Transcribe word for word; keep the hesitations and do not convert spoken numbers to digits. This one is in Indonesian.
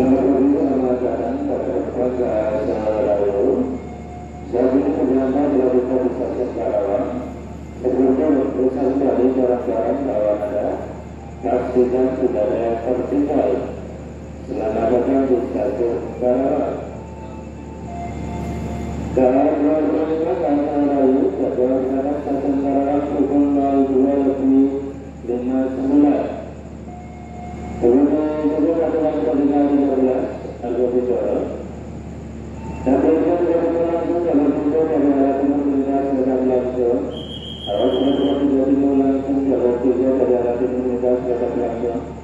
Selamat pagi, selamat datang pada kepada Sarayu. Saat ini perjalanan dilakukan di stasiun Karawang. Sebelumnya berusaha dari jalan-jalan Karawang ada. Pastikan sudah ada yang tertinggal. Selamat datang di stasiun Karawang. Dan berikutnya Sarayu jadwal berangkat stasiun Karawang pukul nol dua lebih lima belas sembilan. Kemudian juga adalah koordinasi tiga belas Argo Bidoro. Dan berikutnya juga berlangsung dalam bentuk dari arah timur melintas sedang langsung. Arah timur tiga timur langsung jalur tiga dari arah timur melintas sedang langsung.